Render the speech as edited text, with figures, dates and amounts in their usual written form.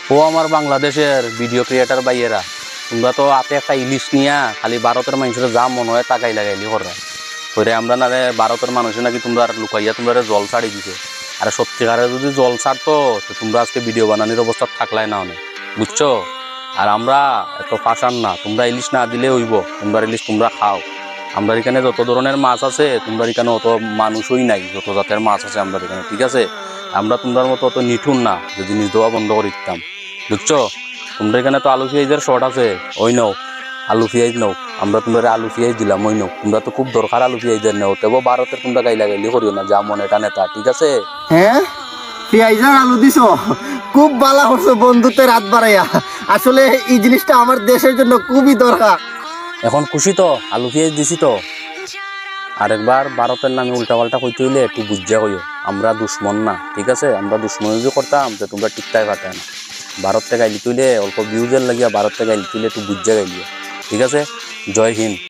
ও আমার বাংলাদেশের video creator ভাইয়েরা, তোমরা তো হাতে একটা ইলিশ নিয়া খালি ভারতের মানুষের যা মনে হয় তাকাই লাগাইলি করে আমরা না রে ভারতের মানুষের নাকি তোমরা লুকাইয়া তোমরা জল ছাড়ি দিছো। আর সত্যিকারে যদি জল ছাড়তো তো তোমরা আজকে ভিডিও বানানোর অবস্থা থাকলাই না অনেক, বুঝছো? আর আমরা এত পাশান না, তোমরা ইলিশ না দিলে হইব, তোমরা ইলিশ তোমরা খাও। আমরা এখানে যত ধরনের মাছ আছে তোমরা এখানে অত মানুষই নাই, যত জাতের মাছ আছে আমরা এখানে, ঠিক আছে? আমরা তোমরার মতো অত নিঠুর না যে জিনিস দেওয়া বন্ধ করে দিতাম, বুঝছো? তোমরা এখানে তো আলু পেঁয়াজের শর্ট আছে, ওই নাও আলু পেঁয়াজ নাও, আমরা তোমরা আলু পেঁয়াজ দিলাম, ওই নাও। তোমরা তো খুব দরকার আলু পেঁয়াজের নেও, তবু ভারতের তোমরা গাইলা গাইলি করিও না, যা মনে এটা নেতা, ঠিক আছে? হ্যাঁ, পেঁয়াজার আলু দিছ, খুব ভালো করছো বন্ধুত্বের রাত বাড়াইয়া। আসলে এই জিনিসটা আমার দেশের জন্য খুবই দরকার। এখন খুশি তো আলু পেঁয়াজ দিছি তো? আরেকবার ভারতের নামে উল্টাপাল্টা কইতে হইলে একটু বুঝা কইও, আমরা দুশ্মন না, ঠিক আছে? আমরা দুশ্মন যদি করতাম তো তোমরা টিকটাই পাঠায় না। ভারত থেকে গাইলি তুইলে অল্প ভিউজের লাগিয়া ভারত থেকে গাইলি তুইলে একটু বুঝা গাইলিও, ঠিক আছে? জয় হিন্দ।